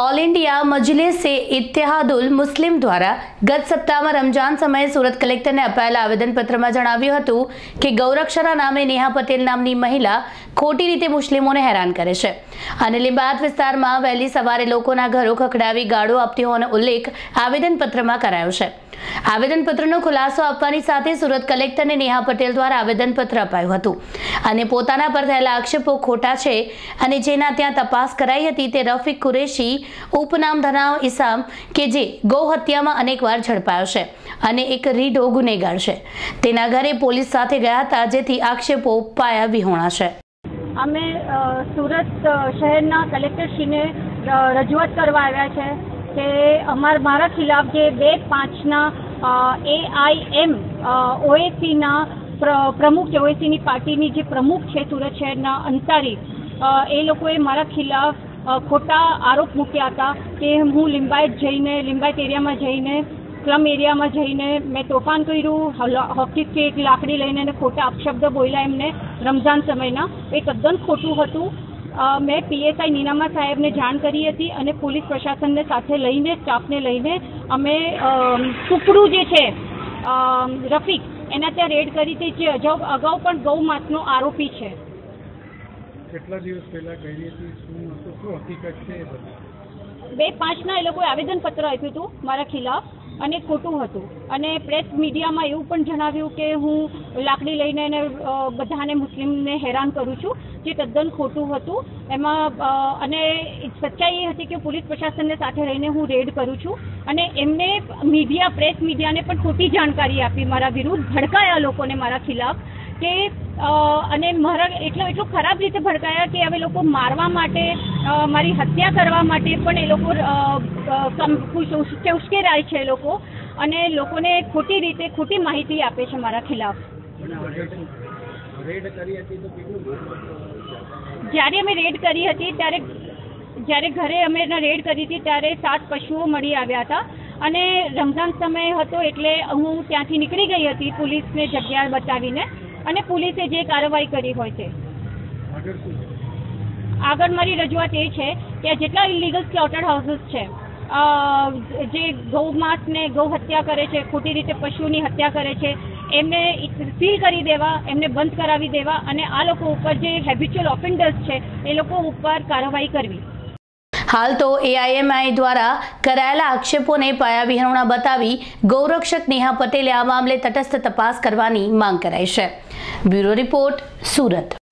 All India Majlis-e-Ittehadul मुस्लिम द्वारा गत सप्ताह में रमजान समय सूरत कलेक्टर ने अपाયેલા आवेदनपत्र में जणाव्યું હતું કે ગૌરક્ષરા નામે નેહા પટેલ નામની મહિલા ખોટી રીતે મુસ્લિમોને હેરાન કરે છે અને લિંબાયત વિસ્તારમાં વહેલી સવારે લોકોના ઘરો ખખડાવી ગાળો આપતી હોવાનો ઉલ્લેખ આવેદનપત્રમાં કરાયો છે। આવેદનપત્રનો ખુલાસો આપવાની સાથે સુરત કલેક્ટરને નેહા પટેલ દ્વારા આવેદનપત્ર અપાયું હતું અને પોતાના પર થયેલા આક્ષેપો ખોટા છે અને જેના ત્યાં તપાસ કરાઈ હતી તે રફીક કુરેશી ઉપનામ ધરાવ ઇસામ કે જે ગૌ હત્યામાં અનેકવાર ઝડપાયો છે અને એક રીઢો ગુનેગાર છે। તેના ઘરે પોલીસ સાથે ગયા હતા જેથી આક્ષેપો પાયા વિહોણા છે। અમે સુરત શહેરના કલેક્ટરશ્રીને રજૂઆત કરવા આવ્યા છે કે મારા ખિલાફ જે 2/5ના AIM OACના પ્રમુખ છે, OACની પાર્ટીની જે પ્રમુખ છે સુરત શહેરના અંસારી, એ લોકોએ મારા ખિલાફ ખોટા આરોપ મૂક્યા હતા કે હું લિંબાયત એરિયામાં જઈને સ્લમ એરિયામાં જઈને મેં તોફાન કર્યું, હોકી સ્ટિક લાકડી લઈને ખોટા અપશબ્દ બોલ્યા એમને રમઝાન સમયના। એ તદ્દન ખોટું હતું। मैं PSI नीनामा साहेब ने जाण करी हती अने पुलिस प्रशासन ने साथे लईने स्टाफने लईने अमे टुकड़ू जे छे रफीक एना त्यां रेड करी हती जे अगाऊ पण गौ मासनो आरोपी छे। કેટલા દિવસ પહેલા કરી હતી, શું હકીકત છે? 2/5ના એ લોકોએ આવેદનપત્ર આપ્યું હતું મારા ખિલાફ અને ખોટું હતું અને પ્રેસ મીડિયામાં એવું પણ જણાવ્યું કે હું લાકડી લઈને બધાને મુસ્લિમને હેરાન કરું છું, જે તદ્દન ખોટું હતું। એમાં અને સચ્ચાઈ એ હતી કે પોલીસ પ્રશાસનને સાથે રહીને હું રેડ કરું છું અને એમને પ્રેસ મીડિયાને પણ ખોટી જાણકારી આપી મારા વિરુદ્ધ, ભડકાયા લોકોને મારા ખિલાફ કે અને મારા એટલું ખરાબ રીતે ભડકાયા કે હવે લોકો મારવા માટે, મારી હત્યા કરવા માટે પણ એ લોકો ઉશ્કેરાય છે એ લોકો અને લોકોને ખોટી રીતે ખોટી માહિતી આપે છે મારા ખિલાફ। જ્યારે અમે રેડ કરી હતી જ્યારે ઘરે અમે રેડ કરી હતી ત્યારે 7 પશુઓ મળી આવ્યા હતા અને રમઝાન સમય હતો એટલે હું ત્યાંથી નીકળી ગઈ હતી પોલીસને જગ્યા બતાવીને અને પોલીસે જે કાર્યવાહી કરી હોય છે। આગળ મારી રજૂઆત એ છે કે જેટલા ઇલીગલ સ્લોટર હાઉસીસ છે જે ગૌ માસને ગૌ હત્યા કરે છે, ખોટી રીતે પશુની હત્યા કરે છે, એમને સીલ કરી દેવા, એમને બંધ કરાવી દેવા અને આ લોકો ઉપર જે હેબિચ્યુઅલ ઓફેન્ડર્સ છે એ લોકો ઉપર કાર્યવાહી કરવી। हाल तो AIMI द्वारा कराયેલા આક્ષેપોને પાયા વિહોણા बतावी ગૌરક્ષક નેહા પટેલે આ મામલે તટસ્થ તપાસ કરવાની માંગ કરાઈ છે। Bureau report, Surat.